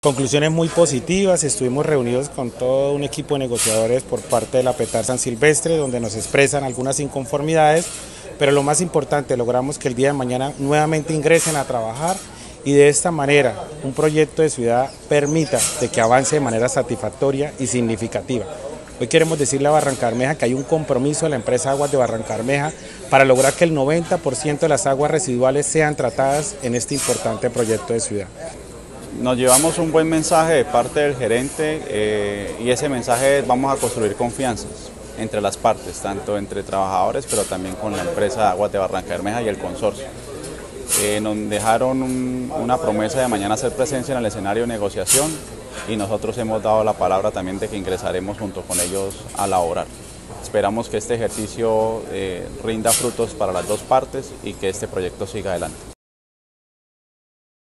Conclusiones muy positivas, estuvimos reunidos con todo un equipo de negociadores por parte de la Petar San Silvestre, donde nos expresan algunas inconformidades, pero lo más importante, logramos que el día de mañana nuevamente ingresen a trabajar y de esta manera un proyecto de ciudad permita de que avance de manera satisfactoria y significativa. Hoy queremos decirle a Barrancabermeja que hay un compromiso de la empresa Aguas de Barrancabermeja para lograr que el 90% de las aguas residuales sean tratadas en este importante proyecto de ciudad. Nos llevamos un buen mensaje de parte del gerente y ese mensaje es: vamos a construir confianzas entre las partes, tanto entre trabajadores pero también con la empresa Aguas de Barrancabermeja y el consorcio. Nos dejaron una promesa de mañana hacer presencia en el escenario de negociación y nosotros hemos dado la palabra también de que ingresaremos junto con ellos a laborar. Esperamos que este ejercicio rinda frutos para las dos partes y que este proyecto siga adelante.